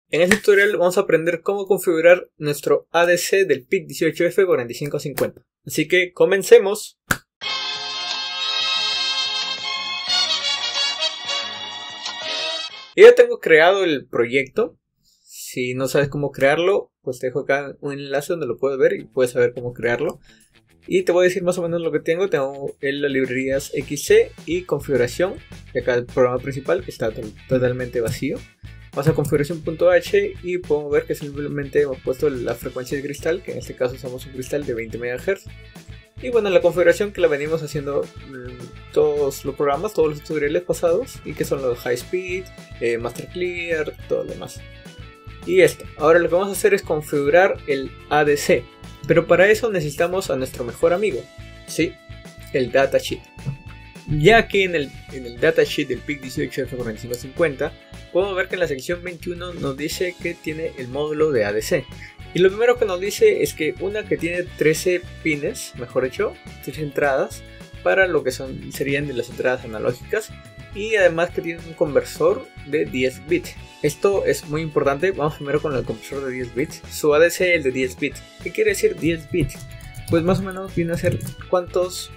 En este tutorial vamos a aprender cómo configurar nuestro ADC del PIC 18F4550. Así que comencemos. Yo ya tengo creado el proyecto. Si no sabes cómo crearlo, pues te dejo acá un enlace donde lo puedes ver y puedes saber cómo crearlo. Y te voy a decir más o menos lo que tengo. Tengo en las librerías XC y configuración. Y acá el programa principal que está totalmente vacío. Vamos a configuración.h y podemos ver que simplemente hemos puesto la frecuencia de cristal, que en este caso usamos un cristal de 20 MHz. Y bueno, la configuración que la venimos haciendo todos los programas, todos los tutoriales pasados, y que son los High Speed, Master Clear, todo lo demás. Y esto, ahora lo que vamos a hacer es configurar el ADC, pero para eso necesitamos a nuestro mejor amigo, ¿sí? El datasheet. Ya que en el datasheet del PIC 18F4550 podemos ver que en la sección 21 nos dice que tiene el módulo de ADC. Y lo primero que nos dice es que tiene 13 pines, mejor dicho, 13 entradas para lo que serían de las entradas analógicas. Y además que tiene un conversor de 10 bits. Esto es muy importante. Vamos primero con el conversor de 10 bits. Su ADC es el de 10 bits. ¿Qué quiere decir 10 bits? Pues más o menos viene a ser cuántas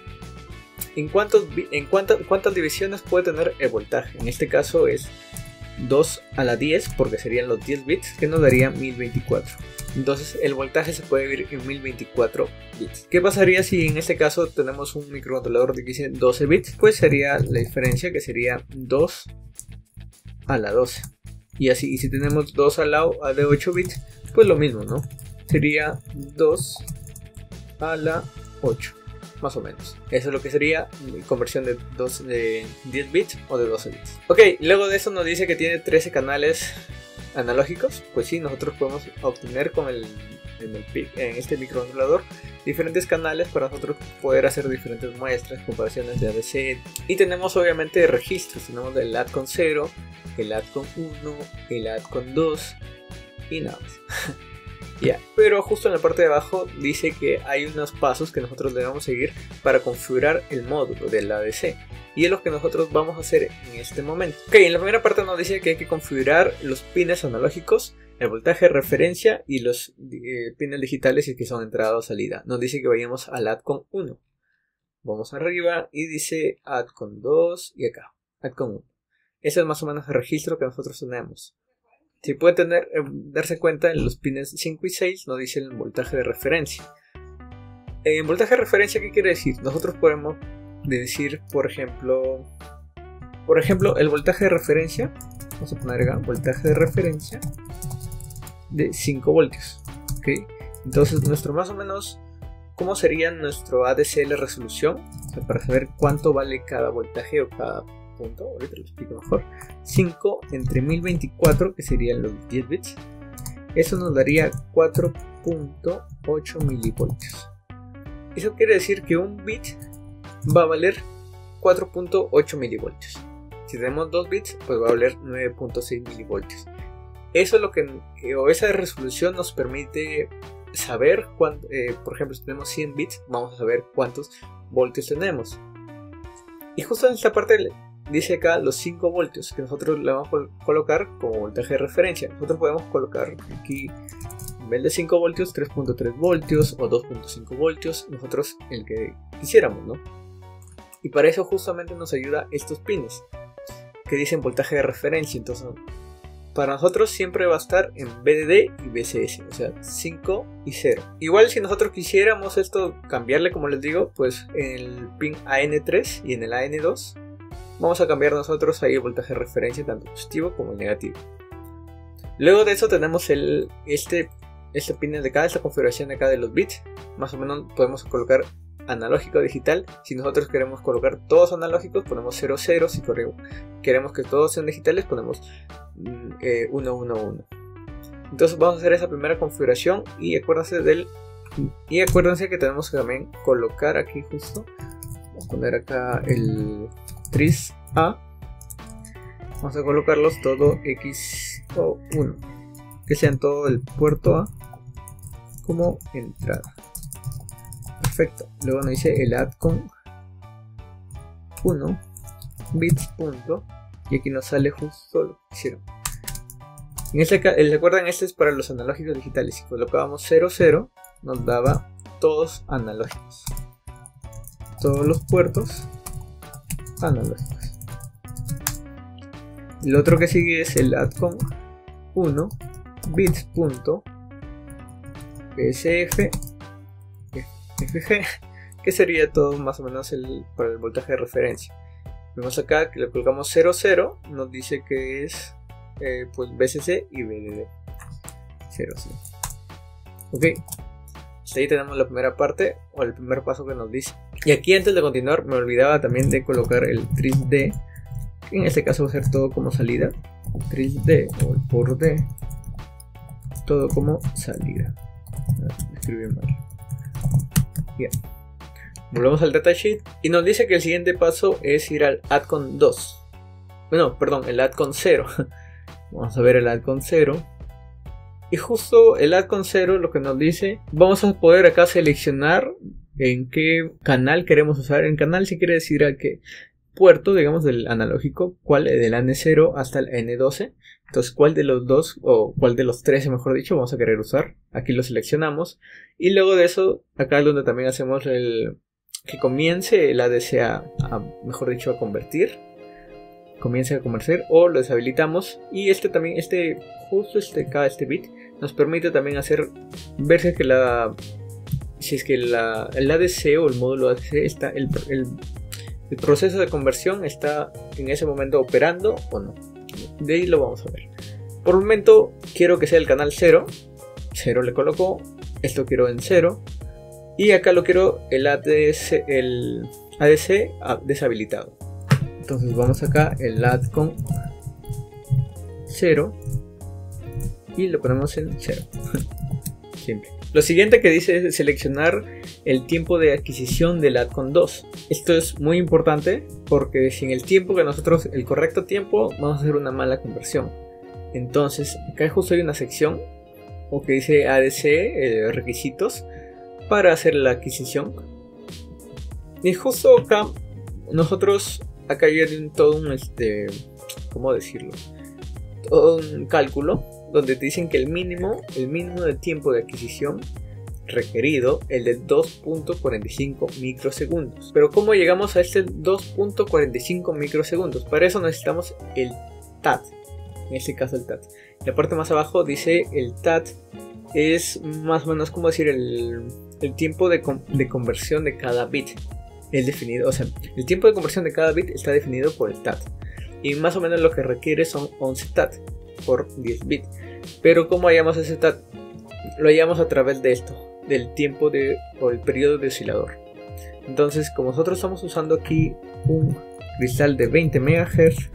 divisiones puede tener el voltaje. En este caso es 2 a la 10 porque serían los 10 bits, que nos daría 1024. Entonces el voltaje se puede dividir en 1024 bits. ¿Qué pasaría si en este caso tenemos un microcontrolador de 12 bits? Pues sería la diferencia, que sería 2 a la 12. Y así, y si tenemos 2 a la de 8 bits, pues lo mismo, ¿no? Sería 2 a la 8. Más o menos. Eso es lo que sería conversión de 10 bits o de 12 bits. Ok, luego de eso nos dice que tiene 13 canales analógicos. Pues sí, nosotros podemos obtener en este microcontrolador diferentes canales para nosotros poder hacer diferentes muestras, comparaciones de ADC. Y tenemos obviamente registros. Tenemos el ADCON 0, el ADCON 1, el ADCON 2 y nada más. Pero justo en la parte de abajo dice que hay unos pasos que nosotros debemos seguir para configurar el módulo del ADC, y es lo que nosotros vamos a hacer en este momento. Ok, en la primera parte nos dice que hay que configurar los pines analógicos, el voltaje de referencia y los pines digitales, y que son entrada o salida. Nos dice que vayamos al ADCON 1. Vamos arriba y dice ADCON 2 y acá ADCON 1. Ese es más o menos el registro que nosotros tenemos. Si pueden darse cuenta, en los pines 5 y 6 nos dice el voltaje de referencia. En voltaje de referencia, ¿qué quiere decir? Nosotros podemos decir, por ejemplo, el voltaje de referencia. Vamos a poner acá, voltaje de referencia de 5 voltios. ¿Okay? Entonces, más o menos, ¿cómo sería nuestro ADC la resolución? O sea, para saber cuánto vale cada voltaje o cada punto, ahorita lo explico mejor. 5 entre 1024, que serían los 10 bits, eso nos daría 4.8 milivoltios. Eso quiere decir que un bit va a valer 4.8 milivoltios. Si tenemos 2 bits, pues va a valer 9.6 milivoltios. Eso es lo que, esa resolución nos permite saber cuánto, por ejemplo, si tenemos 100 bits, vamos a saber cuántos voltios tenemos. Y justo en esta parte dice acá los 5 voltios que nosotros le vamos a colocar como voltaje de referencia. Nosotros podemos colocar aquí, en vez de 5 voltios, 3.3 voltios o 2.5 voltios, nosotros el que quisiéramos, ¿no? Y para eso justamente nos ayuda estos pines que dicen voltaje de referencia. Entonces, para nosotros siempre va a estar en VDD y VCS, o sea, 5 y 0. Igual si nosotros quisiéramos esto cambiarle, como les digo, pues en el pin AN3 y en el AN2 vamos a cambiar nosotros ahí el voltaje de referencia, tanto positivo como negativo. Luego de eso tenemos este pin de acá, esta configuración de acá de los bits. Más o menos podemos colocar analógico digital. Si nosotros queremos colocar todos analógicos, ponemos 0, 0. Si queremos que todos sean digitales, ponemos 1, 1, 1. Entonces vamos a hacer esa primera configuración y acuérdense que tenemos que también colocar aquí justo. Vamos a poner acá el tris A. Vamos a colocarlos todo X o 1, que sean todo el puerto A como entrada. Perfecto. Luego nos dice el ADCON 1 bits punto, y aquí nos sale justo lo que hicieron. Recuerdan, este es para los analógicos digitales. Si colocábamos 0, 0, nos daba todos analógicos. Todos los puertos analógicos. El otro que sigue es el ADCON 1 bits.PSF FG, que sería todo más o menos para el voltaje de referencia. Vemos acá que le colocamos 0, 0, nos dice que es pues VCC y VDD 0, 0. Ok, hasta ahí tenemos la primera parte o el primer paso que nos dice. Y aquí, antes de continuar, me olvidaba también de colocar el TRISC-D, que en este caso va a ser todo como salida. TRISC-D o el por D, todo como salida. Escribí mal. Bien. Volvemos al datasheet y nos dice que el siguiente paso es ir al ADCON 2. Bueno, perdón, el ADCON 0. Vamos a ver el ADCON 0. Y justo el ADCON 0 lo que nos dice, vamos a poder acá seleccionar en qué canal queremos usar. En canal si quiere decir a qué puerto, digamos, del analógico, cuál del N0 hasta el N12. Entonces, cuál de los dos, o cuál de los 13, mejor dicho, vamos a querer usar. Aquí lo seleccionamos. Y luego de eso, acá es donde también hacemos que comience el ADC mejor dicho, a convertir. Comience a convertir o lo deshabilitamos. Y también, cada bit nos permite también ver si es que el ADC o el módulo ADC está, el proceso de conversión está en ese momento operando o no. De ahí lo vamos a ver. Por el momento quiero que sea el canal 0. 0 le coloco. Esto quiero en 0. Y acá lo quiero el ADC deshabilitado. Entonces vamos acá, el ADCON 0. Y lo ponemos en 0. Simple. Lo siguiente que dice es seleccionar el tiempo de adquisición del ADCON 2. Esto es muy importante porque sin el tiempo el correcto tiempo, vamos a hacer una mala conversión. Entonces, acá justo hay una sección que dice ADC, requisitos para hacer la adquisición. Y justo acá, acá hay todo un, ¿cómo decirlo? Todo un cálculo donde te dicen que el mínimo de tiempo de adquisición requerido, el de 2.45 microsegundos. Pero ¿cómo llegamos a este 2.45 microsegundos? Para eso necesitamos el TAT, en este caso el TAT. La parte más abajo dice el TAT es más o menos como decir el tiempo de conversión de cada bit. Es definido, o sea, el tiempo de conversión de cada bit está definido por el TAT. Y más o menos lo que requiere son 11 TAT por 10 bits. Pero ¿cómo hallamos ese TAT? Lo hallamos a través de esto, del tiempo o el periodo de oscilador. Entonces, como nosotros estamos usando aquí un cristal de 20 MHz,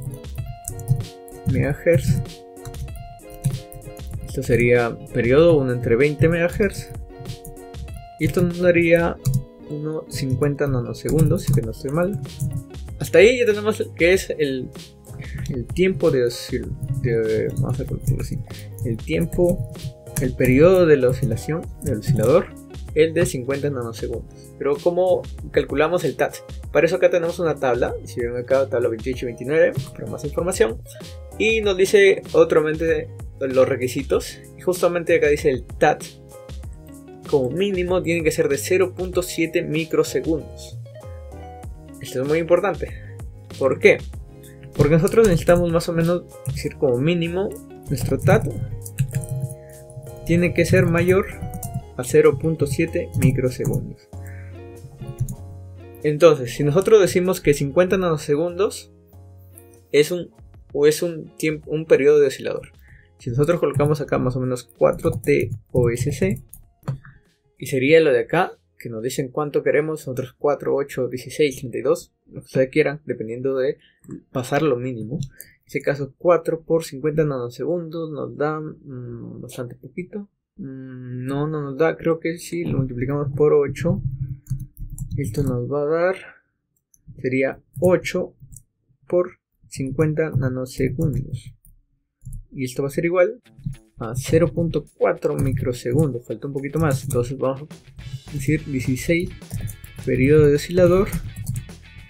esto sería periodo 1 entre 20 MHz, y esto nos daría unos 50 nanosegundos, si que no estoy mal. Hasta ahí ya tenemos que es el tiempo vamos a calcularlo así, el periodo de la oscilación del oscilador, el de 50 nanosegundos. Pero ¿cómo calculamos el TAT? Para eso acá tenemos una tabla, si ven acá, tabla 28 y 29, para más información. Y nos dice otramente los requisitos, y justamente acá dice el TAT como mínimo tiene que ser de 0.7 microsegundos. Esto es muy importante. ¿Por qué? Porque nosotros necesitamos más o menos decir como mínimo nuestro TAT tiene que ser mayor a 0.7 microsegundos. Entonces, si nosotros decimos que 50 nanosegundos es un periodo de oscilador, si nosotros colocamos acá más o menos 4T OSC, y sería lo de acá, que nos dicen cuánto queremos, nosotros 4, 8, 16, 32, lo que ustedes quieran, dependiendo de pasar lo mínimo. En este caso 4 por 50 nanosegundos nos da bastante poquito. No nos da, creo que si lo multiplicamos por 8, esto nos va a dar, sería 8 por 50 nanosegundos. Y esto va a ser igual a 0.4 microsegundos, falta un poquito más, entonces vamos a decir 16 periodo de oscilador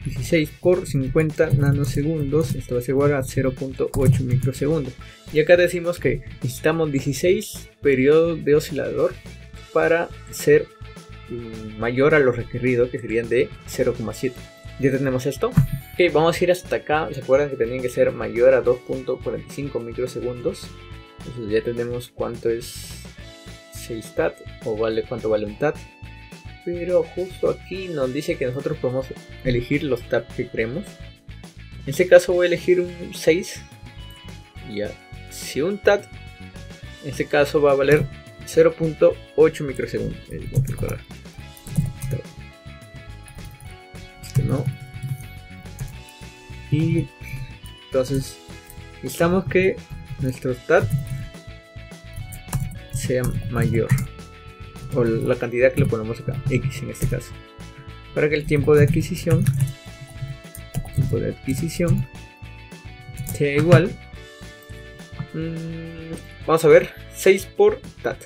16 por 50 nanosegundos, esto va a ser igual a 0.8 microsegundos. Y acá decimos que necesitamos 16 periodos de oscilador para ser mayor a lo requerido, que serían de 0,7. Ya tenemos esto. Ok, vamos a ir hasta acá. ¿Se acuerdan que tenían que ser mayor a 2.45 microsegundos? Entonces ya tenemos cuánto es 6 TAT, o cuánto vale un TAT. Pero justo aquí nos dice que nosotros podemos elegir los TAT que queremos. En este caso voy a elegir un 6. Ya. Si un TAT, en este caso va a valer 0.8 microsegundos. Voy a preparar. Este no. Y entonces necesitamos que nuestro TAT sea mayor, o la cantidad que le ponemos acá, X en este caso, para que el tiempo de adquisición sea igual, vamos a ver, 6 por TAT,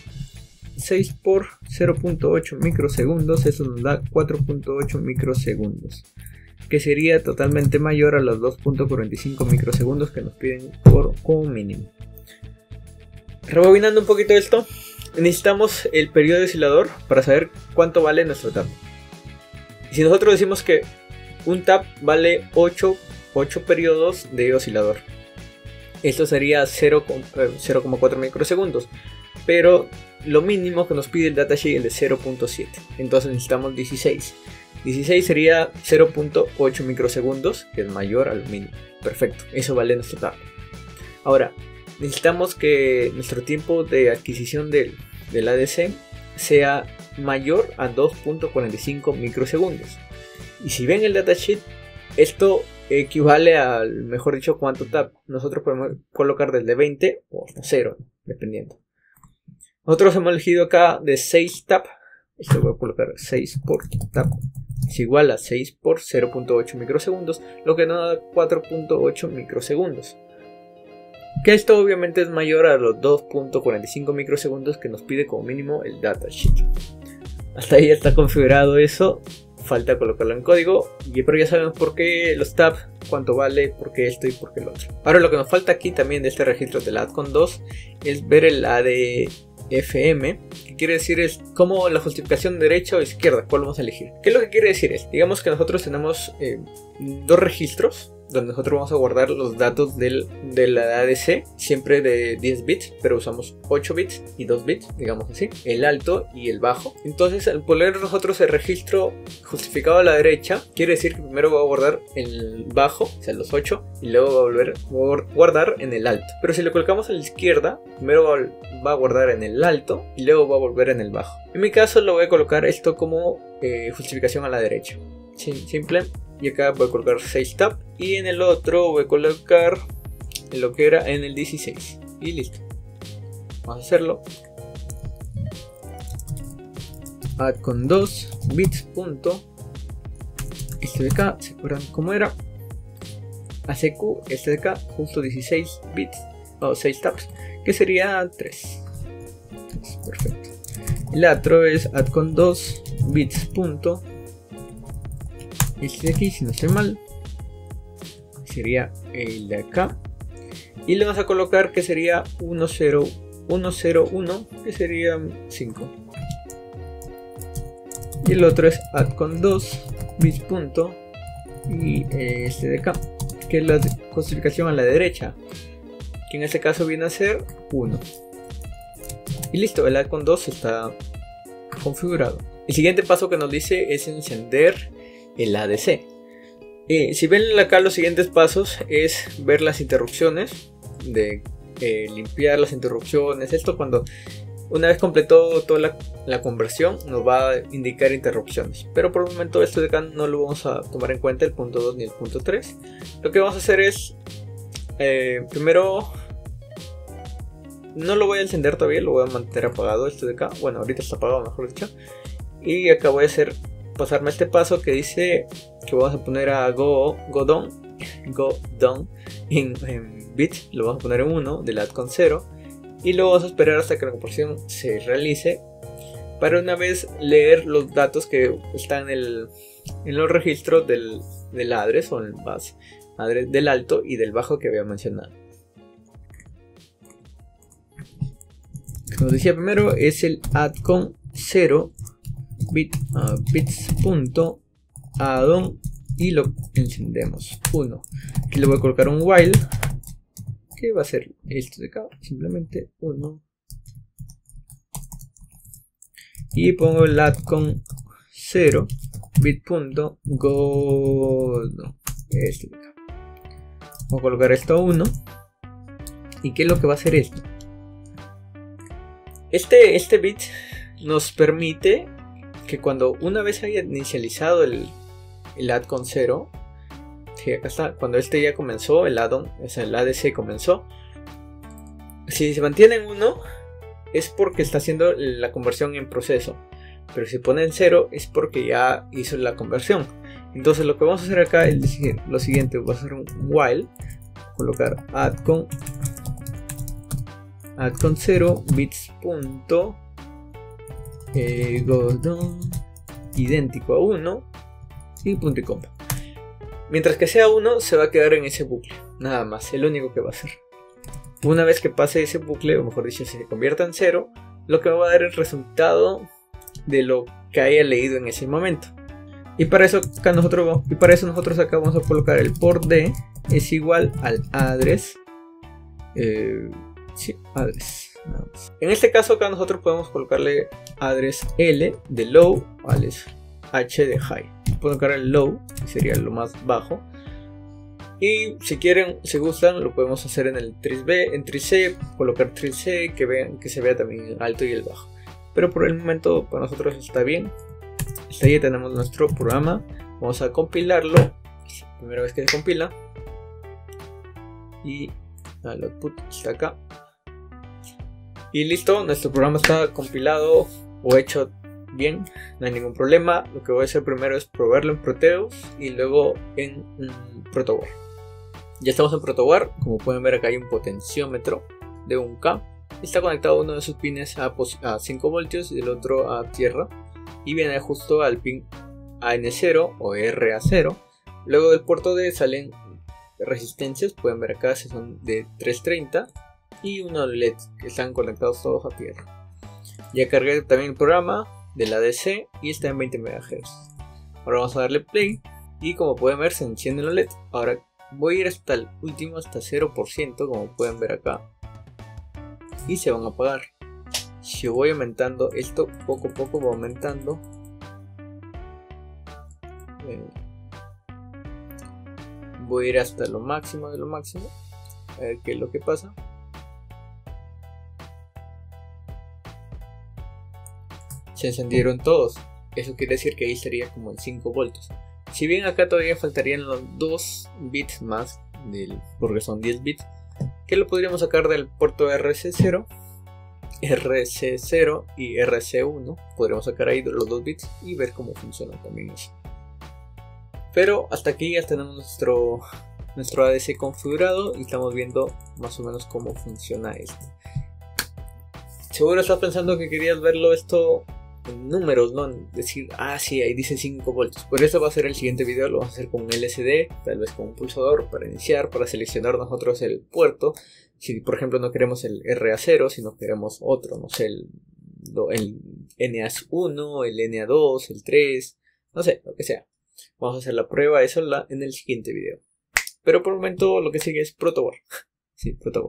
6 por 0.8 microsegundos, eso nos da 4.8 microsegundos, que sería totalmente mayor a los 2.45 microsegundos que nos piden como mínimo. Rebobinando un poquito esto, necesitamos el periodo de oscilador para saber cuánto vale nuestro TAP. Si nosotros decimos que un TAP vale 8 periodos de oscilador, esto sería 0,4 microsegundos, pero lo mínimo que nos pide el datasheet es de 0.7, entonces necesitamos 16. 16 sería 0.8 microsegundos, que es mayor al mínimo. Perfecto, eso vale nuestro TAP. Ahora, necesitamos que nuestro tiempo de adquisición del ADC sea mayor a 2.45 microsegundos. Y si ven el datasheet, esto equivale al, mejor dicho, cuánto TAP. Nosotros podemos colocar desde 20 o hasta 0, dependiendo. Nosotros hemos elegido acá de 6 TAP. Esto voy a colocar 6 por TAP. Es igual a 6 por 0.8 microsegundos, lo que nos da 4.8 microsegundos. Que esto obviamente es mayor a los 2.45 microsegundos que nos pide como mínimo el datasheet. Hasta ahí ya está configurado eso. Falta colocarlo en código. Pero ya sabemos por qué los tabs, cuánto vale, por qué esto y por qué lo otro. Ahora lo que nos falta aquí también de este registro de la ADCON 2 es ver el ADFM. Que quiere decir es como la justificación derecha o izquierda, cuál vamos a elegir. ¿Qué es lo que quiere decir? Es, digamos que nosotros tenemos dos registros donde nosotros vamos a guardar los datos de la ADC, siempre de 10 bits, pero usamos 8 bits y 2 bits, digamos así, el alto y el bajo. Entonces, al poner nosotros el registro justificado a la derecha, quiere decir que primero va a guardar en el bajo, o sea, los 8, y luego va a volver a guardar en el alto. Pero si lo colocamos a la izquierda, primero va a guardar en el alto y luego va a volver en el bajo. En mi caso, lo voy a colocar esto como justificación a la derecha. Simple. Y acá voy a colocar 6 tab. Y en el otro voy a colocar lo que era en el 16. Y listo. Vamos a hacerlo. Add con 2 bits punto. Este de acá, ¿se acuerdan cómo era? ACQ, este de acá, justo 16 bits. O 6 tabs. Que sería 3. Perfecto. El otro es add con 2 bits punto. Este de aquí, si no estoy mal, sería el de acá. Y le vamos a colocar que sería 101, que sería 5. Y el otro es add con 2 bits punto. Y este de acá, que es la justificación a la derecha, que en este caso viene a ser 1. Y listo, el add con 2 está configurado. El siguiente paso que nos dice es encender el ADC. Si ven acá, los siguientes pasos es ver las interrupciones, de limpiar las interrupciones. Esto cuando una vez completó toda la conversión nos va a indicar interrupciones, pero por el momento esto de acá no lo vamos a tomar en cuenta, el punto 2 ni el punto 3. Lo que vamos a hacer es primero, no lo voy a encender todavía, lo voy a mantener apagado esto de acá. Bueno, ahorita está apagado, mejor dicho. Y acá voy a pasarme este paso que dice que vamos a poner a go down en bit, lo vamos a poner en 1, del add con 0, y luego vamos a esperar hasta que la conversión se realice para una vez leer los datos que están en en los registros del address o el bus address del alto y del bajo que había mencionado. Como decía primero, es el add con 0 bits.addon y lo encendemos 1. Aquí le voy a colocar un while que va a ser esto de acá, simplemente 1. Y pongo el add con 0 bit.go, no, este de acá. Voy a colocar esto a 1. ¿Y qué es lo que va a hacer esto? Este bit nos permite que cuando una vez haya inicializado el add con 0, sí, acá está, cuando este ya comenzó, el addon, o sea, el ADC comenzó, si se mantiene en 1 es porque está haciendo la conversión en proceso, pero si pone en 0 es porque ya hizo la conversión. Entonces lo que vamos a hacer acá es decir lo siguiente: voy a hacer un while, colocar add con 0 bits.go down idéntico a 1 y punto y coma. Mientras que sea 1 se va a quedar en ese bucle, nada más, el único que va a hacer. Una vez que pase ese bucle, o mejor dicho, si se convierta en 0, lo que me va a dar el resultado de lo que haya leído en ese momento. Y para eso nosotros acá vamos a colocar el port D es igual al address. Sí, address. En este caso acá nosotros podemos colocarle address L de low al H de high. Puedo colocar el low, que sería lo más bajo. Y si quieren, si gustan, lo podemos hacer en el tris B, en tris C, colocar tris C, que se vea también el alto y el bajo. Pero por el momento para nosotros está bien. Hasta ahí tenemos nuestro programa. Vamos a compilarlo. Es la primera vez que se compila. Y el output está acá. Y listo, nuestro programa está compilado o hecho bien, no hay ningún problema. Lo que voy a hacer primero es probarlo en Proteus y luego en Protowar. Ya estamos en Protowar, como pueden ver acá hay un potenciómetro de 1K. Está conectado uno de sus pines a 5 voltios y el otro a tierra. Y viene justo al pin AN0 o RA0. Luego del puerto D salen resistencias, pueden ver acá, son de 330. Y unos LEDs que están conectados todos a tierra. Ya cargué también el programa de la ADC y está en 20 MHz. Ahora vamos a darle play y como pueden ver se encienden los LEDs. Ahora voy a ir hasta el último, hasta 0%, como pueden ver acá, y se van a apagar. Si voy aumentando esto poco a poco, va aumentando. Voy a ir hasta lo máximo de lo máximo, a ver qué es lo que pasa. Se encendieron todos, eso quiere decir que ahí estaría como en 5 voltios. Si bien acá todavía faltarían los 2 bits más, porque son 10 bits, que lo podríamos sacar del puerto RC0 y RC1. Podríamos sacar ahí los 2 bits y ver cómo funciona también eso. Pero hasta aquí ya tenemos nuestro ADC configurado y estamos viendo más o menos cómo funciona esto. Seguro estás pensando que querías verlo esto en números, ¿no? Decir, sí, ahí dice 5 voltios. Por eso va a ser el siguiente video, lo vamos a hacer con un LCD, tal vez con un pulsador para iniciar, para seleccionar nosotros el puerto. Si por ejemplo no queremos el RA0, sino queremos otro, no sé, el NA1, el NA2, el 3, no sé, lo que sea. Vamos a hacer la prueba, eso en el siguiente video. Pero por el momento lo que sigue es Protowar. Sí, Protowar.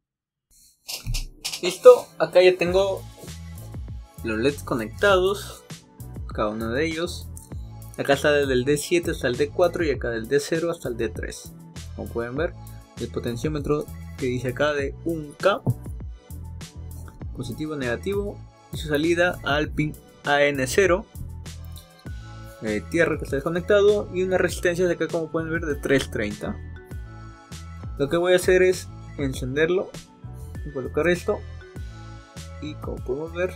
Listo, acá ya tengo los LEDs conectados, cada uno de ellos. Acá está desde el D7 hasta el D4 y acá del D0 hasta el D3. Como pueden ver, el potenciómetro que dice acá de 1K, positivo, negativo, y su salida al pin AN0, tierra que está desconectado, y una resistencia de acá, como pueden ver, de 330. Lo que voy a hacer es encenderlo y colocar esto, y como podemos ver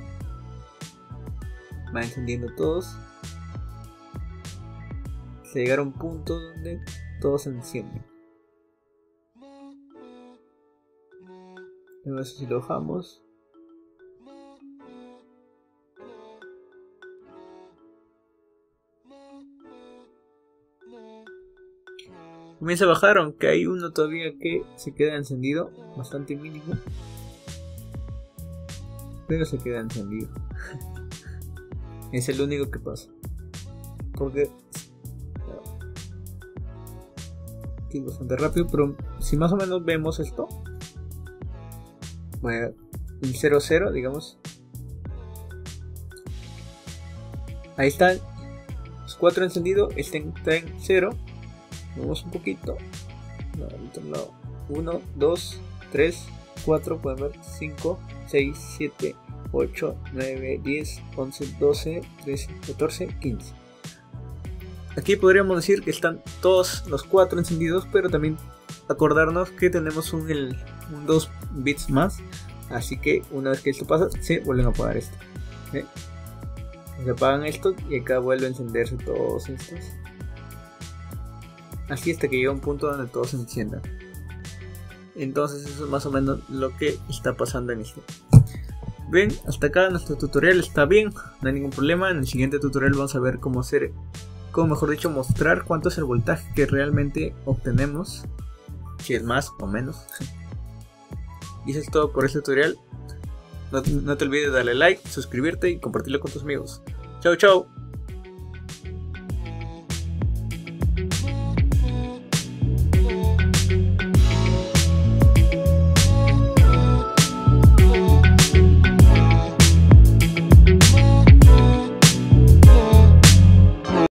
va encendiendo todos. Se llegará a un punto donde todos se encienden. Luego si lo bajamos, comienza a bajar, aunque hay uno todavía que se queda encendido, bastante mínimo, pero se queda encendido. Es el único que pasa, porque es bastante rápido. Pero si más o menos vemos esto, bueno, el 00, digamos, ahí están los 4 encendidos, este está en 0. Vamos un poquito, no, al otro lado. 1, 2, 3, 4, pueden ver, 5, 6, 7, 8, 9, 10, 11, 12, 13, 14, 15. Aquí podríamos decir que están todos los 4 encendidos, pero también acordarnos que tenemos un 2 bits más, así que una vez que esto pasa se vuelven a apagar esto. ¿Ve? Se apagan estos y acá vuelve a encenderse todos estos, así hasta que llega un punto donde todos se enciendan. Entonces eso es más o menos lo que está pasando en esto. Ven, hasta acá nuestro tutorial está bien, no hay ningún problema. En el siguiente tutorial vamos a ver cómo hacer, mejor dicho, mostrar cuánto es el voltaje que realmente obtenemos, si es más o menos. Y eso es todo por este tutorial. No te olvides de darle like, suscribirte y compartirlo con tus amigos. Chao, chao.